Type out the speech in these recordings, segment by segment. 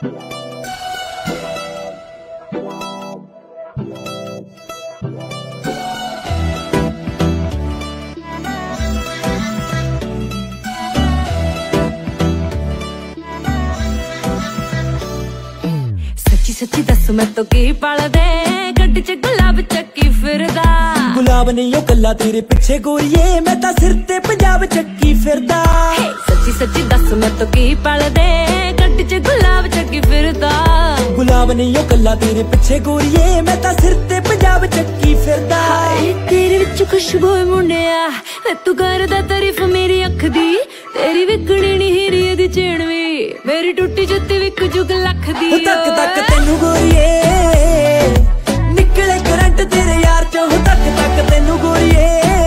सच्ची दस मैं तो की पल दे गड्डी च गुलाब चक्की फिरदा। गुलाब नहीं ओ कल्ला तेरे पिछे गोरीए, मैं तां सिर ते पंजाब चक्की फिरदा। सच्ची सच्ची दस मैं तो की पल दे गड्डी च गुलाब चक्की फिरदा। गुलाब नहीं ओ कल्ला तेरे पिछे गोरीए, मैं तां सिर ते पंजाब चक्की फिरदा। तेरे विच खुशबू मुंडिया तू करदा तारीफ मेरी अख दी। तेरी विकड़ी नी हीरी दी चैन वी मेरी टुटी जुत्ती विक जुग लख दी। तक तक तेनू गोरीए निकले करंट तेरे यार चो। तक तक तेनू गोरीए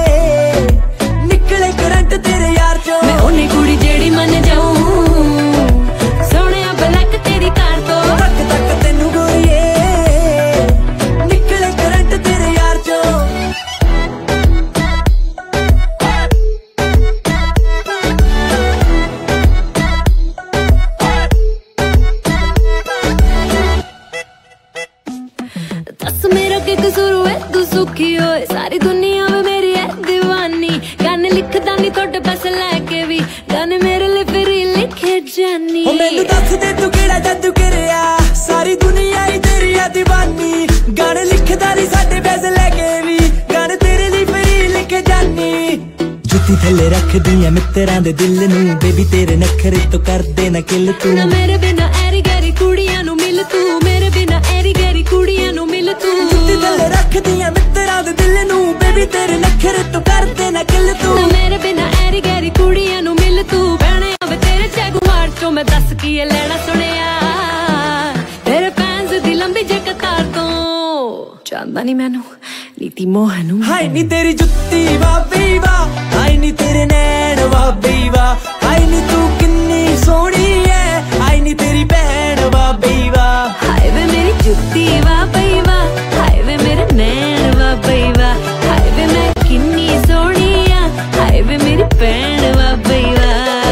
निकले करंट तेरे यार चो। मैं ओनी कुड़ी जेड़ी मन जाऊं सोने ब्लैक तेरी कार तो। तक तक तेनू गोरीए निकले करंट तेरे यार चो। दस मेरा के कसूर है तू सुखी होए, सारी दुनिया में मेरी है दीवानी। गाने लिखदा नी थोड़े पैसे लेके भी, गाने मेरे लिए फिर लिखे जानी। मैनू दस दे तू केड़ा जादू करिया, सारी दुनिया ही तेरी है दीवानी। गाने लिखदा नी साडे पैसे लेके भी, गाने तेरे लिए फिर लिखे जानी। जुत्ती थल्ले रख दियां मित्तरां दे दिल नू, बेबी तेरे नखरे तो कर दे ना किल तू। ना मेरे बिना ऐरी गैरी कुड़ियां नू मिल तू, मेरे बिना ऐरी गैरी कुड़ियां नू मिल तू। जुत्ती थल्ले रख दियां मित्तरां दे दिल नू, बेबी तेरे नखरे तो कर दे ना किल तू। ना मेरे बिना ऐरी गैरी कुड़ियां नू मिल तू। भैणे आवे तेरे जगुआर चो मैं दस की लेना सुनिया, तेरे फैंस दी लंबी जे कतार तो। चांदा नी मैनू नीति मोहनू। हाय नी तेरी जुत्ती वाह बी वाह, हाय नी तेरे नैन वाह बी वाह। हाय नी तू किन्नी सोहनी है, हाय नी तेरी भैन वाह बी वाह। हाय वे मेरी जुत्ती वाह बई वाह, हाय वे मेरे नैन वाह बई वाह। हाय वे मैं किन्नी सोहनी आ, हाय वे मेरी भैन वाह बई वाह।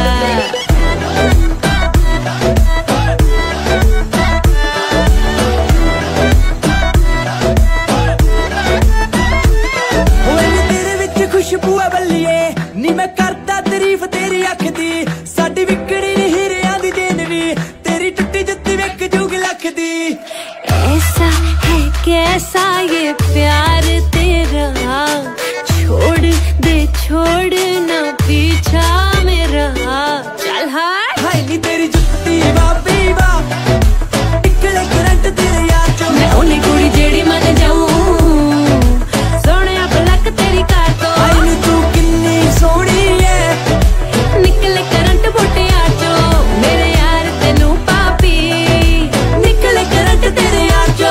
खुशबू है बल्लिए नी मैं करदा तारीफ तेरी अख दी। साडी विकड़ी नी हीरियां दी देन वी, तेरी टुट्टी जुत्ती विक जुग लख दी। ऐसा है कैसा ये प्यार तेरा, छोड़ दे छोड़ ना पीछा मेरा। चल हाय हाय नी तेरी जुत्ती वाह बी वाह, निकले करंट तेरे यार चो। मैं ओनी कुड़ी जेड़ी मन जाऊं सोने ब्लैक तेरी कार तो। हाय नी तू किन्नी सोहनी है, निकले करंट बूटे आचो मेरे यार तेनू पापी। निकले करंट तेरे यार चो।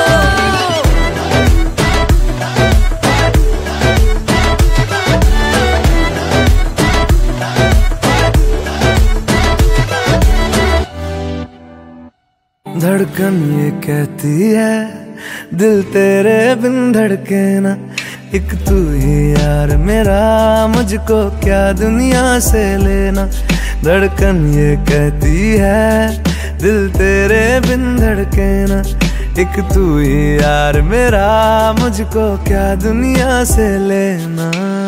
धड़कन ये कहती है दिल तेरे बिन धड़के ना। एक तू ही यार मेरा, मुझको क्या दुनिया से लेना। धड़कन ये कहती है दिल तेरे बिन धड़के ना। एक तू ही यार मेरा, मुझको क्या दुनिया से लेना।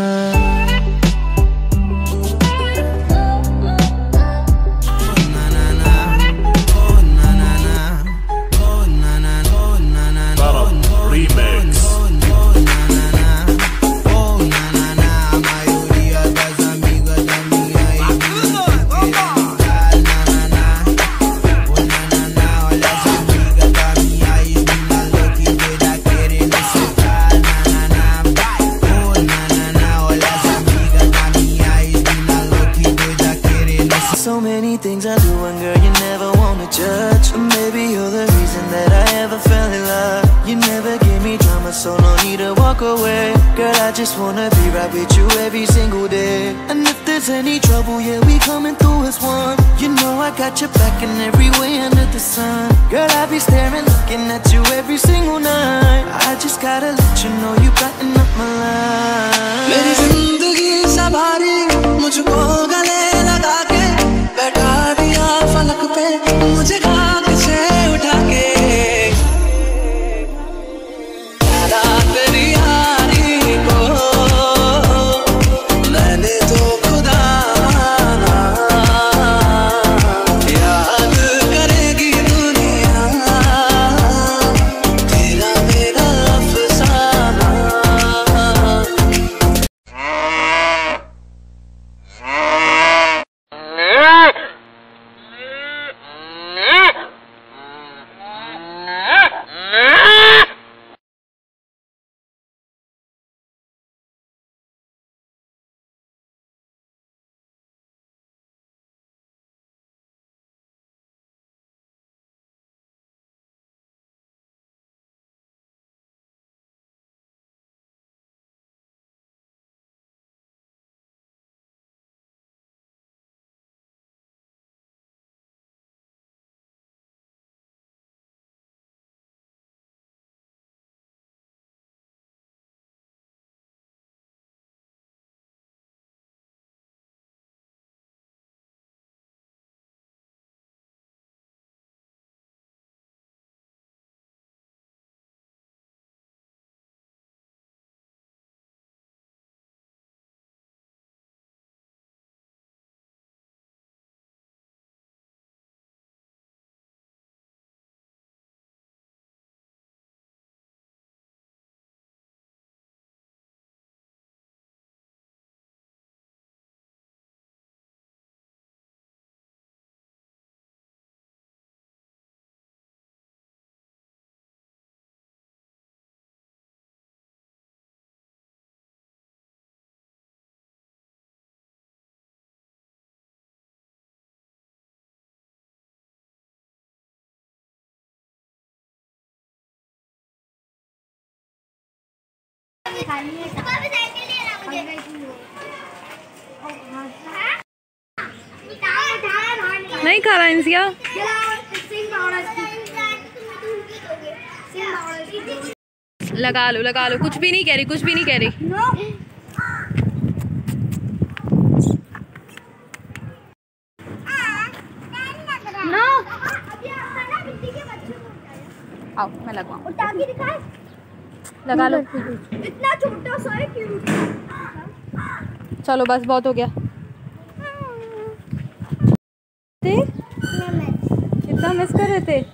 So many things I do and girl you never wanna judge. Maybe you're the reason that I ever fell in love. You never gave me drama, so no need to walk away. Girl, I just wanna be right with you every single day. And if there's any trouble, yeah, we coming through as one. You know I got your back in every way under the sun. Girl, I be staring, looking at you every single night. I just gotta let you know you brighten up my life. मेरी जिंदगी सवारी मुझको गले लगा के बैठा दिया फलक पे, मुझे खाक से नहीं खा रहा इंसिया। लगा लो, कुछ भी नहीं कह रही, कुछ भी नहीं कह रही। आओ मैं लगवाऊं। लगा लो। इतना छोटा सा है क्यूट। चलो बस बहुत हो गया। कितना मिस कर रहे थे।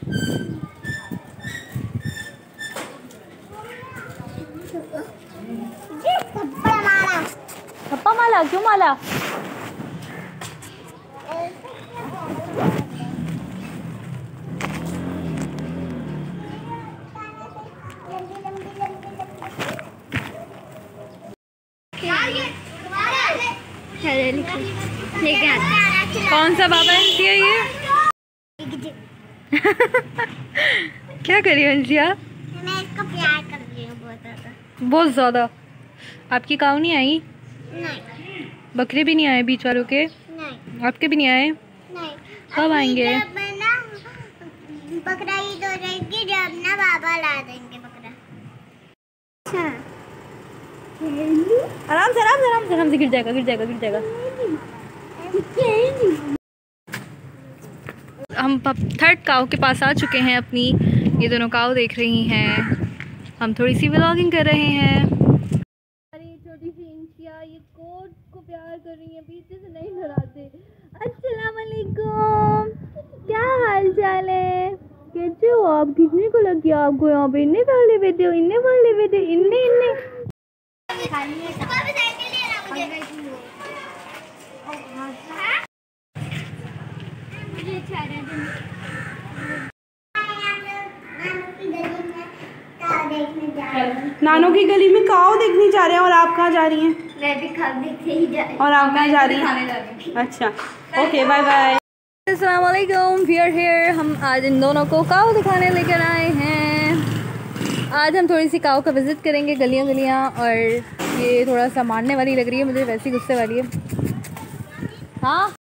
थप्पा माला क्यों माला? कौन सा बाबा है ये? क्या करी अंशिया? मैं इसको प्यार कर रही हूँ बहुत ज़्यादा। आपकी काऊ नहीं आई? नहीं। बकरे भी नहीं आए बीच वालों के? नहीं। आपके भी नहीं आए? नहीं। कब आएंगे? बकरा ईद हो जाएगी जब ना बाबा ला देंगे बकरा। आराम से गिर जाएगा। हम थर्ड काऊ के पास आ चुके हैं अपनी। ये दोनों काऊ देख रही हैं, हम थोड़ी सी व्लॉगिंग कर रहे हैं। छोटी सी इंशिया ये कोट को प्यार कर रही है, पीछे से नहीं डराते। अस्सलाम वालेकुम, क्या हाल चाल है? कैसे हो आप? किसने को लग गया आपको यहाँ पे? इन्ने पाले बेटे हो, इन्ने नानों की गली में काऊ देखने जा रहे हैं। और आप कहाँ जा रही हैं? मैं भी खाने देखने ही जा रही हूँ। और आप कहाँ जा रही हैं? अच्छा ओके बाय बाय। अस्सलाम वालेकुम, वी आर हियर। हम आज इन दोनों को काऊ दिखाने लेकर आए हैं। आज हम थोड़ी सी काऊ का विज़िट करेंगे, गलियाँ। और ये थोड़ा सा मारने वाली लग रही है मुझे, वैसी गुस्से वाली है। हाँ